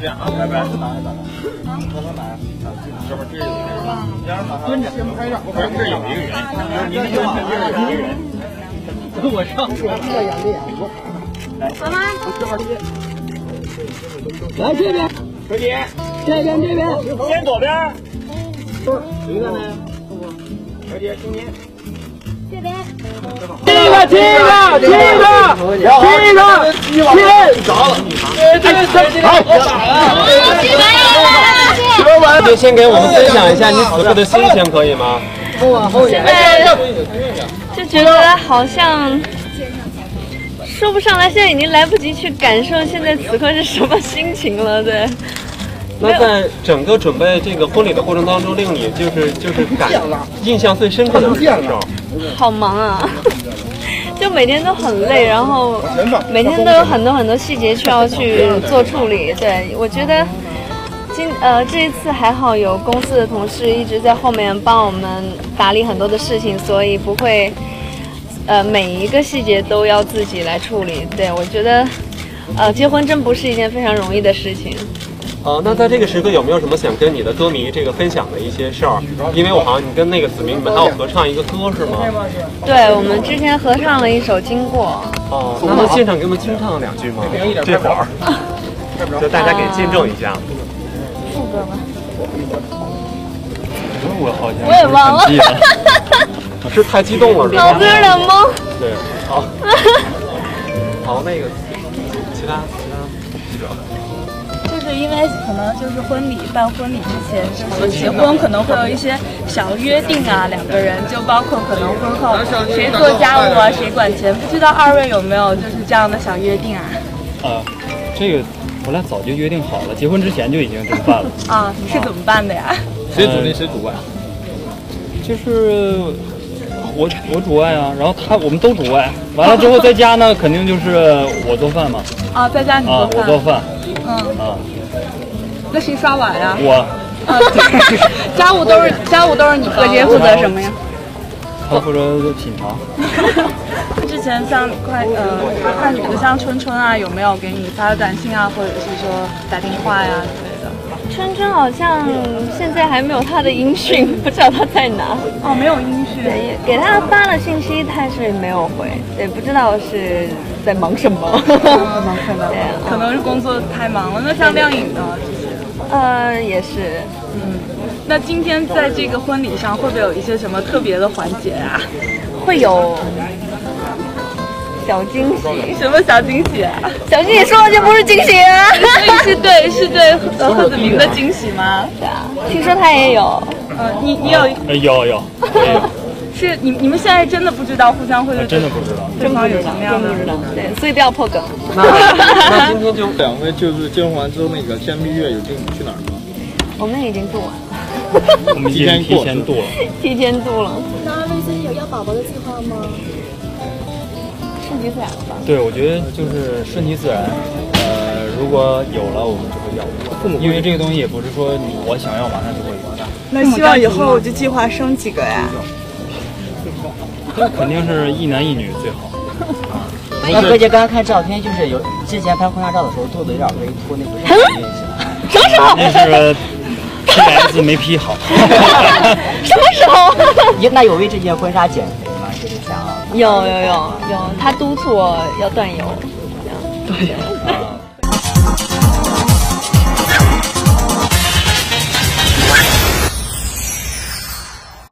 这样啊，拜拜。这边这有一个，蹲着先拍照。不是，这有一个人，您这有一个人。我上去了，这样练我。来，妈妈，来这边，小姐，这边，先左边。一个呢？小姐，中间。这边。七个， 就先给我们分享一下你此刻的心情，可以吗？ 现在就觉得好像说不上来，现在已经来不及去感受现在此刻是什么心情了。对。 那在整个准备这个婚礼的过程当中，令你就是印象最深刻的是什么时候？ 好忙啊！就每天都很累，然后每天都有很多细节需要去做处理。对，我觉得这一次还好有公司的同事一直在后面帮我们打理很多的事情，所以不会每一个细节都要自己来处理。对，我觉得结婚真不是一件非常容易的事情。 那在这个时刻有没有什么想跟你的歌迷这个分享的一些事儿？因为我好像你跟那个子明你们还要合唱一个歌是吗？ 对，我们之前合唱了一首《经过》。 那么现场给我们清唱两句吗？这会儿，就大家给见证一下。 副歌吧。 我好像我也忘了。 是太激动了， 脑子有点懵。 对，好，那个其他记者。 就是因为可能就是办婚礼之前，就是结婚可能会有一些小约定啊，两个人就包括可能婚后谁做家务啊，谁管钱，不知道二位有没有就是这样的小约定啊？ 这个我俩早就约定好了，结婚之前就已经这么办了。 啊，你是怎么办的呀？ 谁主内谁主外？就是我主外啊，然后我们都主外。完了之后在家呢，肯定就是我做饭嘛。 啊，在家你做饭。 我做饭。 那谁刷碗呀？ 我。 家务都是你。葛杰负责什么呀？ 他负责品尝。 之前像快女的像春春啊，有没有给你发短信啊，或者是说打电话呀之类的？ 春春好像现在还没有他的音讯，不知道他在哪。 哦，没有音讯。 对，给他发了信息，他是没有回。对，不知道是在忙什么。 忙什么？可能是工作太忙了。那像亮颖呢？ 也是。 那今天在这个婚礼上，会不会有一些什么特别的环节啊？ 会有小惊喜。 什么小惊喜啊？ 小惊喜说了就不是惊喜啊。 所以是对贺子明的惊喜吗？ 对啊，听说他也有。 你有？ 有。 是你们现在真的不知道互相会真的不知道， 对方有什么样的？ 真不知道。对，所以不要破梗。 那今天就两位就是结婚完之后那个天蜜月有定去哪儿吗？ 我们已经度完了。 我们已经提前度了。 提前度了。 那二位最近有要宝宝的计划吗？ 顺其自然吧。 对，我觉得就是顺其自然。如果有了，我们就会要。因为这个东西也不是说我想要马上就会有的。 那希望以后就计划生几个呀？ 那肯定是一男一女最好。 那何姐刚刚看照片，就是有之前拍婚纱照的时候肚子有点微凸，那不是什么时候？ 那是 PS 没 P 好。 什么时候？ 那有为这件婚纱减肥吗？就是想有，他督促我要断油。 对。